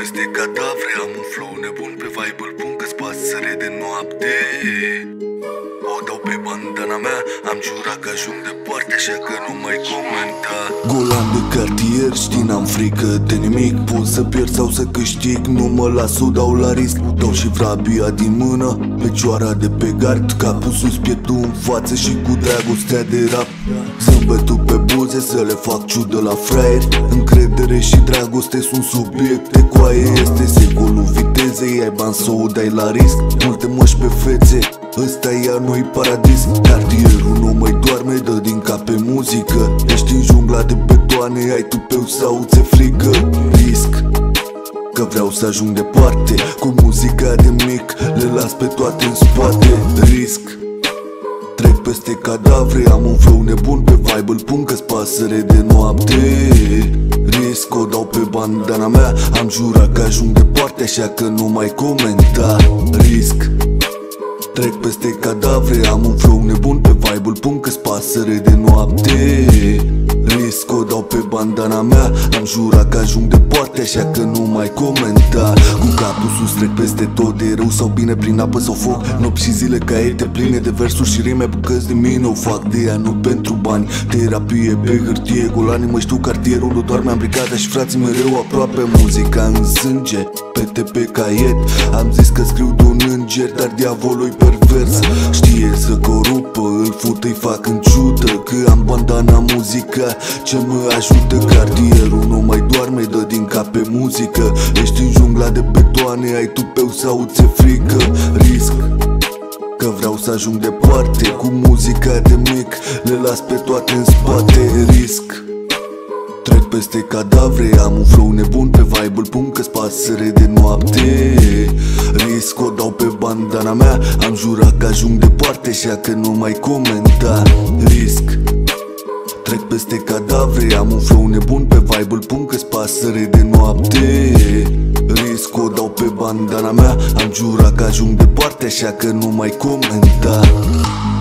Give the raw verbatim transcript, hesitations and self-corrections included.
peste cadavre, am un flow nebun pe vibe, îl pun că-s pasăre de noapte. O dau pe bandana mea, am jurat că ajung departe, așa că nu mai comenta. Golan de cartier, știi, n-am frică de nimic. Pot să pierd sau să câștig, nu mă las, o dau la risc. Dau și vrabia din mână, pecioara de pe gard, capul sus, pieptul în față și cu dragostea de rap. Zâmbetul pe buze să le fac ciudă la fraieri. Încredere și dragoste sunt subiecte, coaie este secolul vitezei. Ai bani să o dai la risc, multe măși pe fețe, ăsta e a noi paradis. Cartierul nu mai doarme, dă din cap pe muzică. Ești în jungla de betoane, ai tupeu sau ți-e frică. Risc, că vreau să ajung departe, cu muzica de mic le las pe toate în spate. Risc, trec peste cadavre, am un flow nebun pe vibe, îl pun că-s pasăre de noapte. Risc, o dau pe bandana mea, am jurat că ajung departe, așa că nu mai comenta. Risc, trec peste cadavre, am un flow nebun pe vibe, îl pun că-s pasăre de noapte. Risc, o dau pe bandana mea, am jurat că ajung departe, așa că nu mai comenta. Cu capul sus trec peste tot, de rău sau bine, prin apă sau foc. Nopți și zile caiete pline de versuri și rime, bucăți de mine o fac de ea, nu pentru bani. Terapie pe hârtie, golanii mă știu, cartierul nu doarme, am brigada și frații mereu aproape. Muzica în sânge, pete pe caiet, am zis că scriu de un înger, dar diavolul-i pervers. Știe să corupă, îl fut, îi fac în ciudă, că am bandana muzica ce mă ajută. Cartierul nu mai doarme, dă din cap pe muzică. Ești în jungla de betoane, ai tupeu sau ți-e frică. Risc, că vreau să ajung departe, cu muzica de mic le las pe toate în spate. Risc, trec peste cadavre, am un flow nebun pe vibe, îl pun că-s pasăre de noapte. Risc, o dau pe bandana mea, am jurat că ajung departe, așa că nu mai comenta. Risc, trec peste cadavre, am un flow nebun pe vibe, îl pun că-s pasăre de noapte. Risc, o dau pe bandana mea, am jurat că ajung departe, așa că nu mai comenta.